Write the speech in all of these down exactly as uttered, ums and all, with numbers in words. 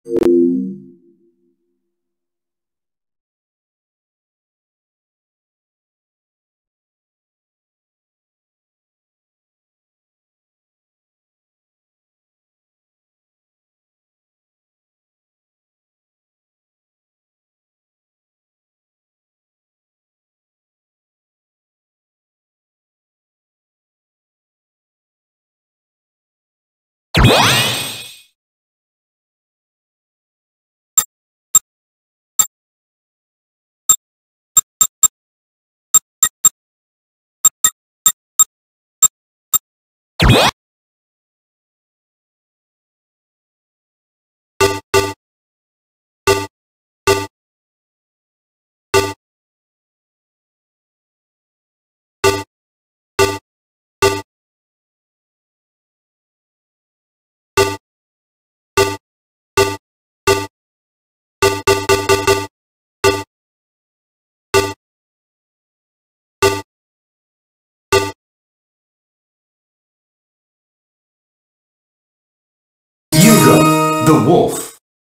Yugo, the wolf.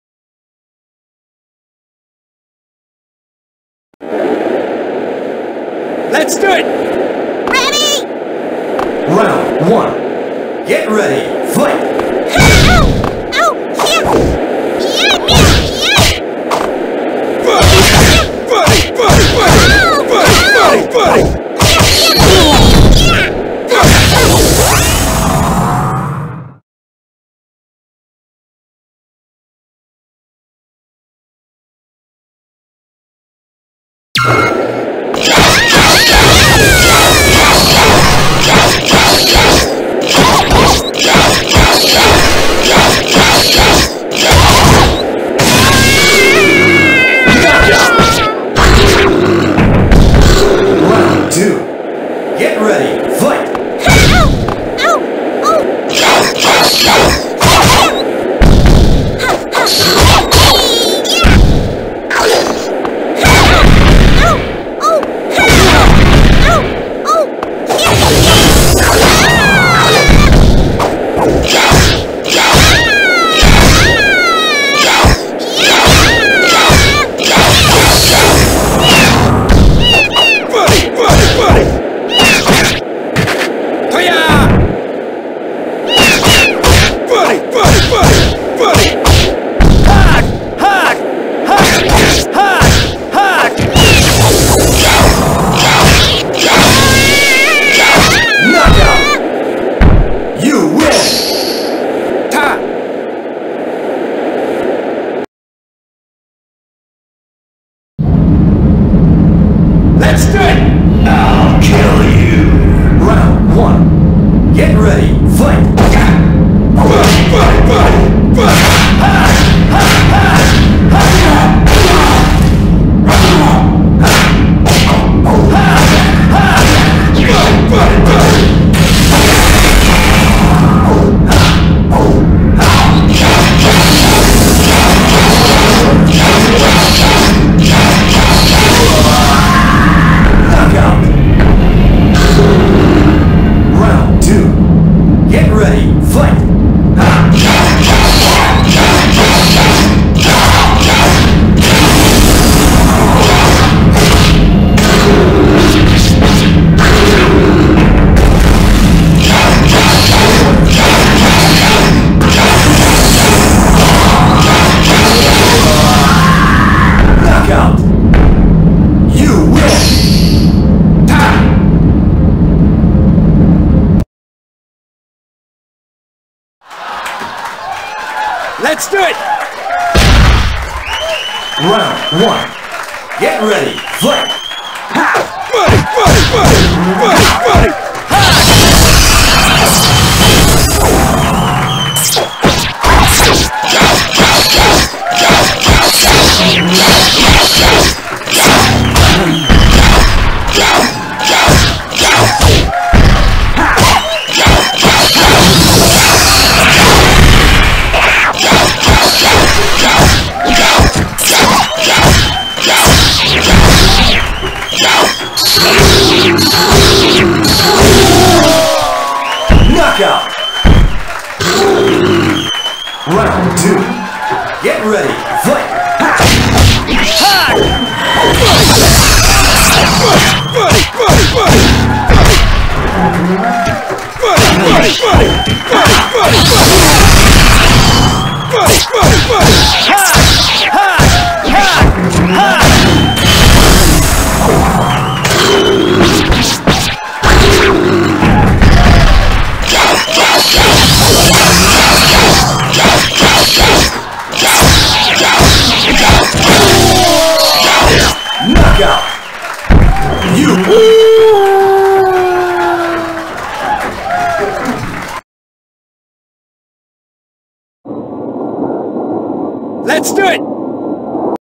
Let's do it! Ready? Round one. Get ready, fight! Ow! Ow! Yeah! Yeah! Yeah! Buddy! Buddy! Buddy! Buddy! Buddy! Buddy! Buddy! Get ready, fight! Ow! Ow! Oh! Let's do it! I'll kill you! Round one. Get ready, fight! Buddy, buddy, buddy, buddy! Ha! Ha! Ha! Ha! Buddy, buddy, buddy! Round two. Get ready, fight! Knockout! You win! Time! Let's do it! Round one. Get ready, fight! Buddy, buddy, buddy, buddy, buddy! Yeah! Get ready. Fight. Knockout. You. Let's do it!